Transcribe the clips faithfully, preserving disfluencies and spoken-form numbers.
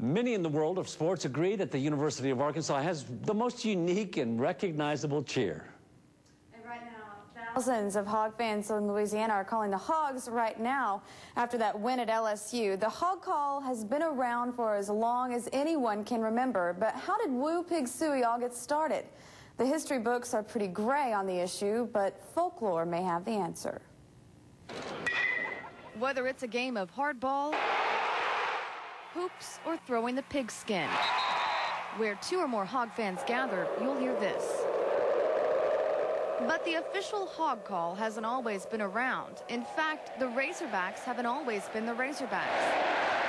Many in the world of sports agree that the University of Arkansas has the most unique and recognizable cheer. And right now, thousands of Hog fans in Louisiana are calling the Hogs right now after that win at L S U. The Hog Call has been around for as long as anyone can remember, but how did Woo Pig Sooie all get started? The history books are pretty gray on the issue, but folklore may have the answer. Whether it's a game of hardball, hoops, or throwing the pigskin, where two or more Hog fans gather, you'll hear this. But the official Hog Call hasn't always been around. In fact, the Razorbacks haven't always been the Razorbacks.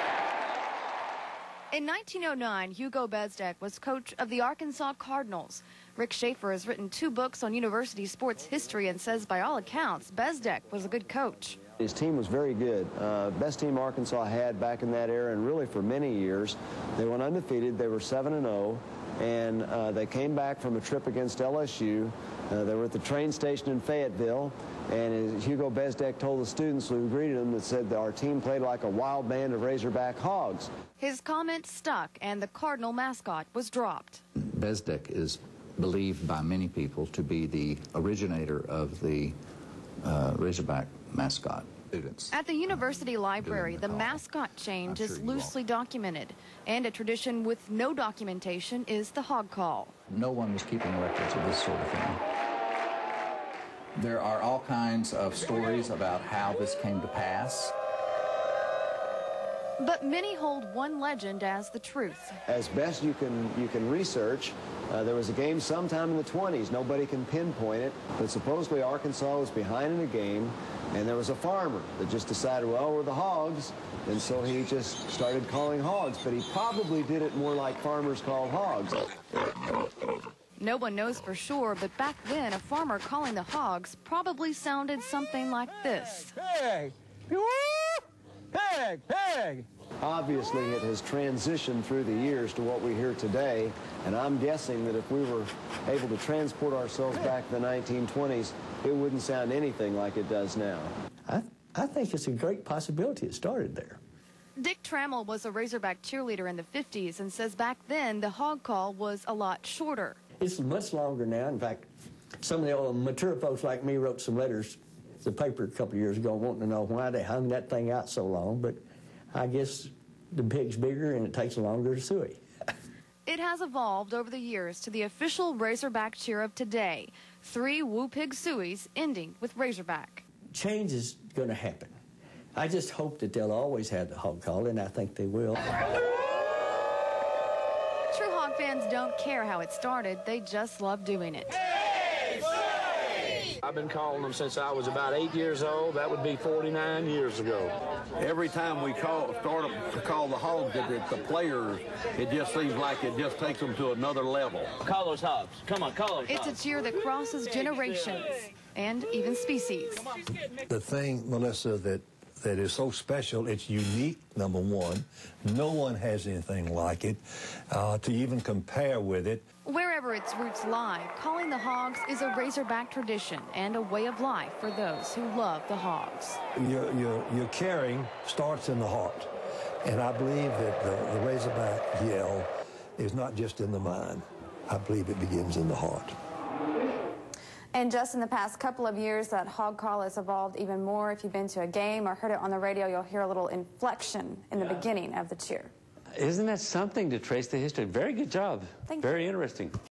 In nineteen oh nine, Hugo Bezdek was coach of the Arkansas Cardinals. Rick Schaefer has written two books on university sports history and says, by all accounts, Bezdek was a good coach. His team was very good. Uh, best team Arkansas had back in that era, and really for many years. They went undefeated. They were seven and oh, and uh, they came back from a trip against L S U. Uh, they were at the train station in Fayetteville, and as Hugo Bezdek told the students who greeted him, that said that our team played like a wild band of Razorback hogs. His comment stuck, and the Cardinal mascot was dropped. Bezdek is believed by many people to be the originator of the uh, Razorback mascot. At the university library, the mascot change is loosely documented, and a tradition with no documentation is the Hog Call. No one was keeping records of this sort of thing. There are all kinds of stories about how this came to pass. But many hold one legend as the truth. As best you can you can research, uh, there was a game sometime in the twenties. Nobody can pinpoint it, but supposedly Arkansas was behind in a game, and there was a farmer that just decided, well, we're the Hogs, and so he just started calling hogs, but he probably did it more like farmers call hogs. No one knows for sure, but back then, a farmer calling the Hogs probably sounded something like this. Pig! Pig! Pig! Obviously, it has transitioned through the years to what we hear today, and I'm guessing that if we were able to transport ourselves back to the nineteen twenties, it wouldn't sound anything like it does now. I, I think it's a great possibility it started there. Dick Trammell was a Razorback cheerleader in the fifties and says back then the Hog Call was a lot shorter. It's much longer now. In fact, some of the old mature folks like me wrote some letters to the paper a couple of years ago wanting to know why they hung that thing out so long, but I guess the pig's bigger and it takes longer to suey. It has evolved over the years to the official Razorback cheer of today. Three Woo Pig Sooies ending with Razorback. Change is going to happen. I just hope that they'll always have the Hog Call, and I think they will. True Hog fans don't care how it started. They just love doing it. I've been calling them since I was about eight years old. That would be forty-nine years ago. Every time we call, start to call the Hogs, it, it, the players, it just seems like it just takes them to another level. Call those Hogs. Come on, call those It's Hogs. a cheer that crosses generations and even species. The thing, Melissa, that that is so special, it's unique, number one. No one has anything like it uh, to even compare with it. Wherever its roots lie, calling the Hogs is a Razorback tradition and a way of life for those who love the Hogs. Your, your, your caring starts in the heart. And I believe that the, the Razorback yell is not just in the mind. I believe it begins in the heart. And just in the past couple of years, that Hog Call has evolved even more. If you've been to a game or heard it on the radio, you'll hear a little inflection in the beginning of the cheer. Isn't that something to trace the history? Very good job. Thank Very you. interesting.